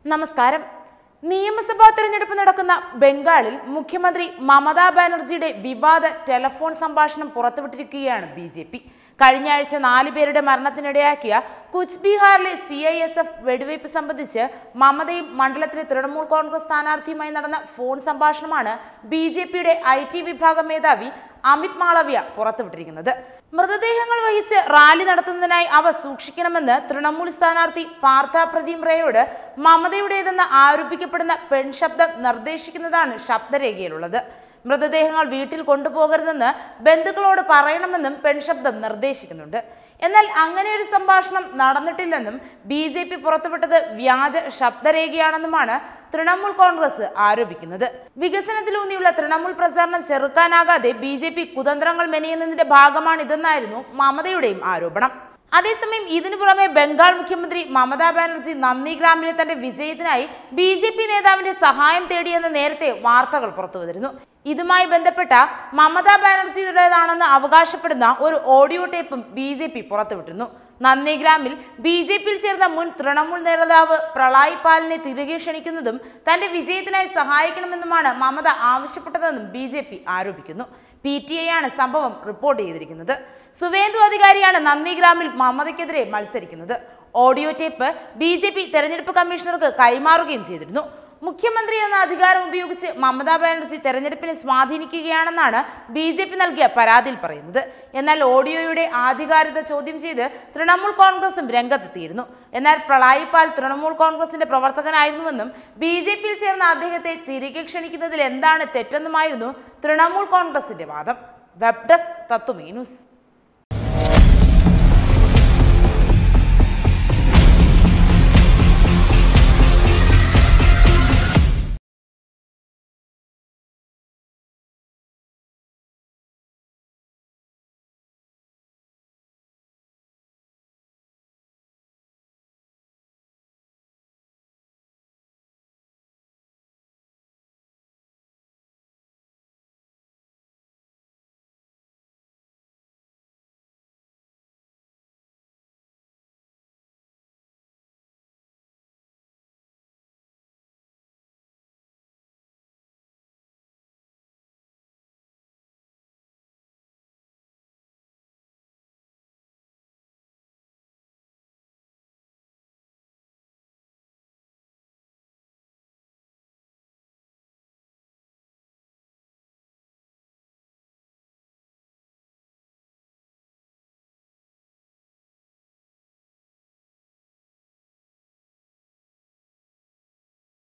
നമസ്കാരം. നിയമസഭാ തെരഞ്ഞെടുപ്പ് നടക്കുന്ന ബംഗാളിൽ മുഖ്യമന്ത്രി മമതാ ബാനർജിയുടെ വിവാദ ടെലിഫോൺ സംഭാഷണം പുറത്തുവിട്ടിരിക്കുകയാണ് ബിജെപി. കഴിഞ്ഞ ആഴ്ച 4 പേരുടെ മരണത്തിനിടയാക്കിയ കുച്ച് ബിഹാറിലെ CISF വെടിവയ്പ് സംബന്ധിച്ച് മമതയും മണ്ഡലത്തിലെ തൃണമൂൽ കോൺഗ്രസ് സ്ഥാനാർത്ഥിയുമായി നടന്ന ഫോൺ സംഭാഷണമാണ് ബിജെപിയുടെ IT വിഭാഗം മേധാവി അമിത് മാളവ്യ പുറത്തുവിട്ടിരിക്കുന്നത്. മൃതദേഹങ്ങൾ വഹിച്ച് റാലി നടത്തുന്നതിനായി അവ സൂക്ഷിക്കണമെന്ന് തൃണമൂൽ സ്ഥാനാർത്ഥി പാർത്ഥ പ്രദീം റേയോട് മമതയുടേതെന്ന് ആരോപിക്കപ്പെടുന്ന പെൺശബ്ദം നിർദ്ദേശിക്കുന്നതാണ് ശബ്ദരേഖയിലുള്ളത്. മൃതദേഹങ്ങൾ വീട്ടിൽ കൊണ്ടുപോകരുതെന്ന് ബന്ധുക്കളോട് പറയണമെന്നും പെൺശബ്ദം നിർദ്ദേശിക്കുന്നുണ്ട്. എന്നാൽ അങ്ങനെ ഒരു സംഭാഷണം നടന്നിട്ടില്ലെന്നും BJP പുറത്തുവിട്ടത് വ്യാജ ശബ്ദരേഖയാണെന്നുമാണ് തൃണമൂൽ കോൺഗ്രസ് ആരോപിക്കുന്നത്. വികസനത്തിലൂന്നിയുള്ള തൃണമൂൽ പ്രചാരണം ചെറുക്കാനാകാതെ BJP കുതന്ത്രങ്ങൾ മെനയുന്നതിന്റെ ഭാഗമാണിതെന്നായിരുന്നു മമതയുടെയും ആരോപണം. അതേസമയം ഇതിനു പുറമെ ബംഗാൾ മുഖ്യമന്ത്രി മമതാ ബാനർജി നന്ദിഗ്രാമിലെ തന്റെ വിജയത്തിനായി BJP നേതാവിന്റെ സഹായം തേടിയെന്ന് നേരത്തെ വാർത്തകൾ പുറത്തുവന്നിരുന്നു. ഇതുമായി ബന്ധപ്പെട്ട മമതാ ബാനർജിയുടേതാണെന്ന് അവകാശപ്പെടുന്ന ഒരു ഓഡിയോ ടേപ്പും BJP പുറത്തുവിട്ടിരുന്നു. നന്ദിഗ്രാമിൽ BJPയിൽ ചേർന്ന മുൻ തൃണമൂൽ നേതാവ് പ്രളയ് പാലിനെ തിരികെ ക്ഷണിക്കുന്നതും തന്റെ വിജയത്തിനായി സഹായിക്കണമെന്നുമാണ് മമത ആവശ്യപ്പെട്ടതെന്നും BJP ആരോപിക്കുന്നു. PTI ആണ് സംഭവം റിപ്പോർട്ട് ചെയ്തിരിക്കുന്നത്. സുവേന്ദു അധികാരിയാണ് നന്ദിഗ്രാമിൽ മമതയ്ക്കെതിരെ മത്സരിക്കുന്നത്. ഓഡിയോ ടേപ്പ് BJP തെരഞ്ഞെടുപ്പ് കമ്മീഷണർക്ക് കൈമാറുകയും ചെയ്തിരുന്നു. മുഖ്യമന്ത്രി എന്ന അധികാരം ഉപയോഗിച്ച് മമതാ ബാനർജി തെരഞ്ഞെടുപ്പിനെ സ്വാധീനിക്കുകയാണെന്നാണ് BJP നൽകിയ പരാതിയിൽ പറയുന്നത്. എന്നാൽ ഓഡിയോയുടെ ആധികാരികത ചോദ്യം ചെയ്ത് തൃണമൂൽ കോൺഗ്രസും രംഗത്തെത്തിയിരുന്നു. എന്നാൽ പ്രളയ് പാൽ തൃണമൂൽ കോൺഗ്രസിന്റെ പ്രവർത്തകനായിരുന്നുവെന്നും BJPയിൽ ചേർന്ന അദ്ദേഹത്തെ തിരികെ ക്ഷണിക്കുന്നതിൽ എന്താണ് തെറ്റെന്നുമായിരുന്നു തൃണമൂൽ കോൺഗ്രസിന്റെ വാദം. Web desk Tatwamayi news.